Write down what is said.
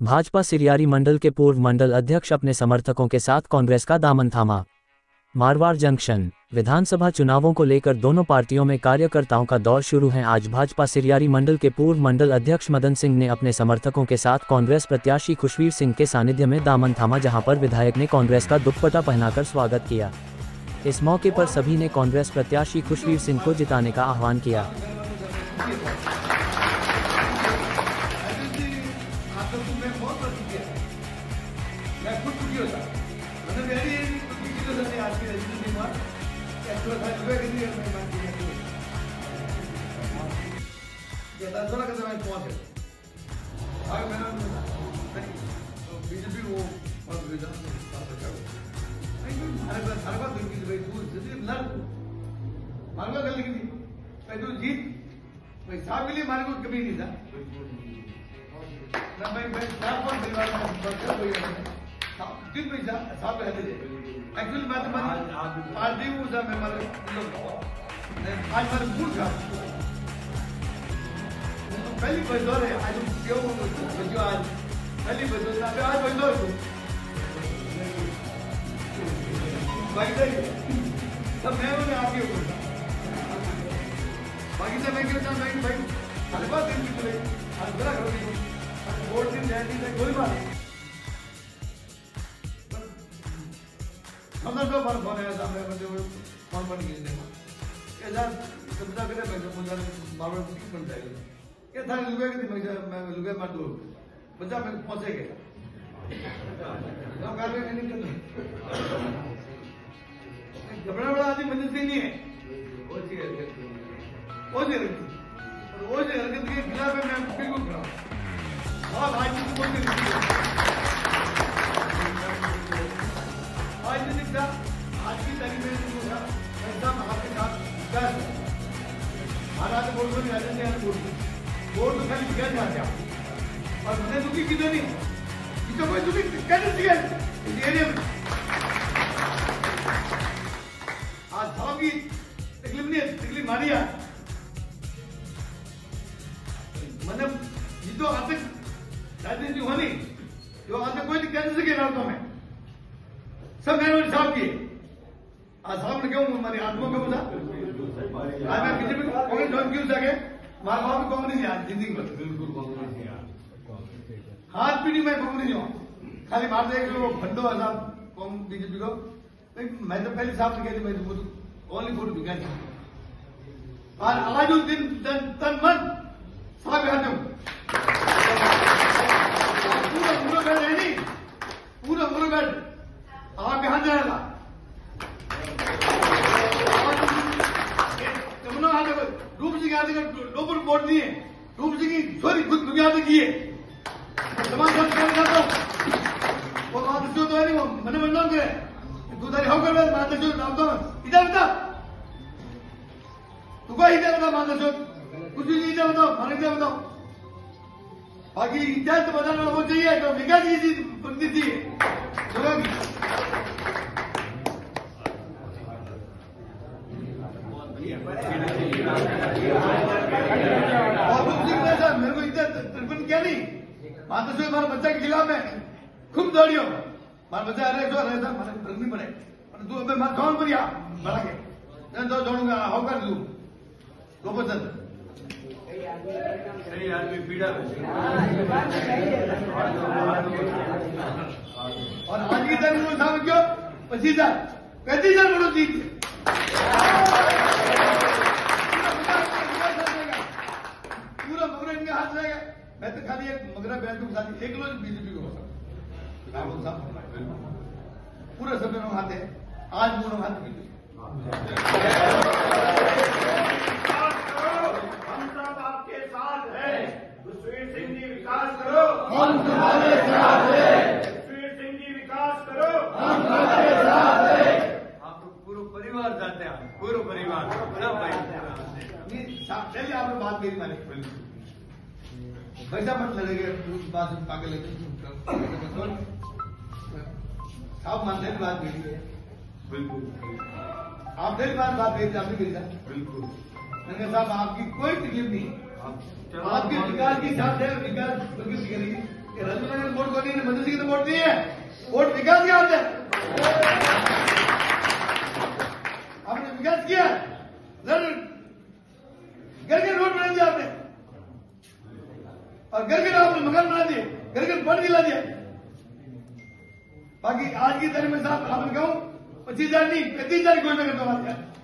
भाजपा सिरियारी मंडल के पूर्व मंडल अध्यक्ष अपने समर्थकों के साथ कांग्रेस का दामन थामा। मारवाड़ जंक्शन विधानसभा चुनावों को लेकर दोनों पार्टियों में कार्यकर्ताओं का दौर शुरू है। आज भाजपा सिरियारी मंडल के पूर्व मंडल अध्यक्ष मदन सिंह ने अपने समर्थकों के साथ कांग्रेस प्रत्याशी खुशवीर सिंह के सानिध्य में दामन थामा, जहां पर विधायक ने कांग्रेस का दुपट्टा पहनाकर स्वागत किया। इस मौके पर सभी ने कांग्रेस प्रत्याशी खुशवीर सिंह को जिताने का आह्वान किया। साहब के लिए हमारे को कभी नहीं था जिन पैसा साहब कहते थे एक्चुअली मैं तो पार्टी हूँ आज हमारे मूड था पहली बजदौर है आज क्यों आज पहली बजदौर आज बजदौर सब मैं उन्हें आपके ऊपर बाकी सब मैं क्या चाहता हूँ भाई हर बात दिन की चले हर बड़ा करो वोट दिन जय दिन कोई बात हमने तो बार फोन आया सामने बंदे को फोन बन गई ने ये जान सबदा करे मैं मुझे बार-बार ठीक बन जाएगा ये था लुगे के मैं लुगे मत दो बच्चा मैं पहुंचेगा तो कार में नहीं करना घबरा बड़ा आदमी मंदिर से नहीं है वो से हरकत के खिलाफ मैं बिल्कुल खड़ा और आज की बोलते आज की तारीख में ऐसा आपके साथ विकास महाराज बोल रहे राजन बोल तो खाली विकास चाहते हैं और मैंने दुखी की नहीं इसको कोई दुखी कैसे दिया इस एरिया में आज भाव की तकलीफ नहीं है तकलीफ मारिया मतलब ये तो आज तक राजनीति होनी जो आज तक कोई नहीं कह सके रातों में सब मैंने साहब किए आज साहब ने क्यों हमारी आत्मा को बोला आज मैं बीजेपी कांग्रेस ज्वाइन क्यों सके हमारा बाप कांग्रेस नहीं आज जिंदगी में बिल्कुल कांग्रेस नहीं हाथ पीढ़ी में कांग्रेस नहीं हो खाली मार दे लोग भंडो है साहब बीजेपी को मैं तो पहले साहब से कहती मैं तो ओनली फॉर विकास और आज उस दिन तन मन साहब यहाँ पूरा मुरुगढ़ है नहीं पूरा मुरुगढ़ आप यहाँ जाएगा रूप सिंह आदि का लोपर वोट दिए रूप सिंह की सॉरी खुद दुनिया से किए समाज वो माधव तो है नहीं वो मैंने बदनाम करे तू तारी होकर माधव नाम तो इधर बता तू को इधर बता माधव कुछ भी इधर बताओ खाने इधर बताओ बाकी इतिहास तो बताना वो चाहिए तो विकास की चीज बनती थी मेरे को इधर तर्पण किया नहीं माता से हमारे बच्चा के खिलाफ में खूब दौड़ियो हमारा बच्चा अरे जो रहता हमारे फर्क नहीं पड़े तू अब मैं कौन बढ़िया बढ़ा के तो दौड़ूंगा होकर लू तो पसंद सही आदमी पीड़ा और आज की तारीख में साहब क्यों 25,000 वोट जीत पूरा मगरा इनके हाथ रहेगा मैं तो खाली एक मगरा बैठ के साथ एक लोग बीजेपी को हो सकता पूरा सब लोग हाथ है आज पूरा हाथ बीजेपी विकास करो हम तुम्हारे साथ हैं खुशवीर सिंह जी विकास करो हम तुम्हारे साथ हैं आप तो पूरा परिवार जाते हैं पूरा परिवार सब भाई चलिए आपने बात मेरी मानी वैसा मत लड़ेगा बात पागल साहब मानते हैं बात मेरी है बिल्कुल आप मेरी बात मेरी आपने मेरी बिल्कुल मैंने साहब आपकी कोई तकलीफ नहीं आपके विकास की साथ है विकास करेगी मैंने मदरसे की तो वोट दिए है, वोट विकास के हाथ है। आपने विकास किया, घर के रोड बना दिया आपने, और घर के आपने मकान बना दिए, घर के पानी दिला दिया। बाकी आज की तारीख में साहब आपने कहूं 25,000 नहीं 35,000 की घोषणा करता हूं।